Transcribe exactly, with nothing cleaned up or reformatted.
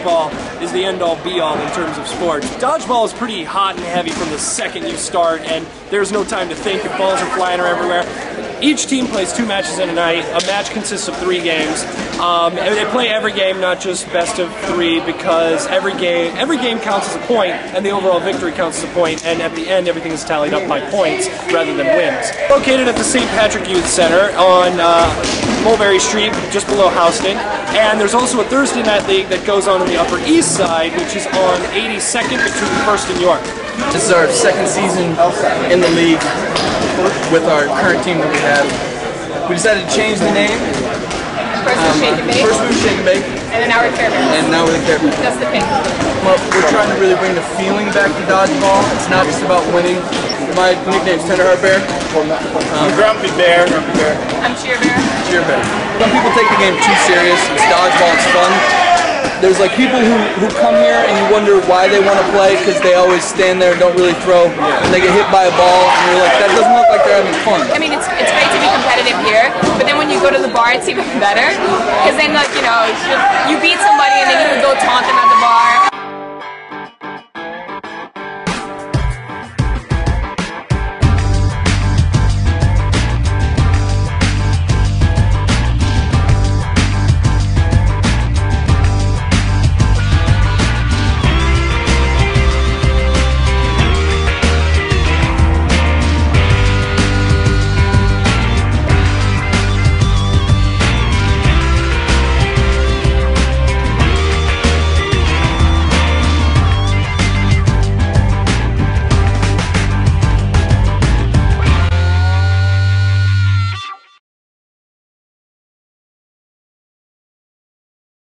dodgeball is the end-all be-all in terms of sports. Dodgeball is pretty hot and heavy from the second you start, and there's no time to think if balls are flying everywhere. Each team plays two matches in a night. A match consists of three games. Um, and they play every game, not just best of three, because every game every game counts as a point, and the overall victory counts as a point, and at the end everything is tallied up by points rather than wins. Located at the Saint Patrick Youth Center on uh, Mulberry Street, just below Houston, and there's also a Thursday night league that goes on on the Upper East Side, which is on eighty-second between First and York. This is our second season in the league with our current team that we have. We decided to change the name. First was Shake and Bake. First we were Shake and Bake. And then now we're Care Bears. And now we're the Care Bears. That's the pink. Well, we're trying to really bring the feeling back to dodgeball. It's not just about winning. My nickname's Tenderheart Bear. Um, I'm Grumpy Bear. Grumpy Bear. I'm Cheer Bear. Cheer Bear. Some people take the game too serious. It's dodgeball. It's fun. There's like people who, who come here and you wonder why they want to play because they always stand there and don't really throw, and they get hit by a ball and you're like, that doesn't look like they're having fun. I mean, it's it's great to be competitive here, but then when you go to the bar, it's even better because then, like, you know, you beat somebody and then you can go taunt them at the bar.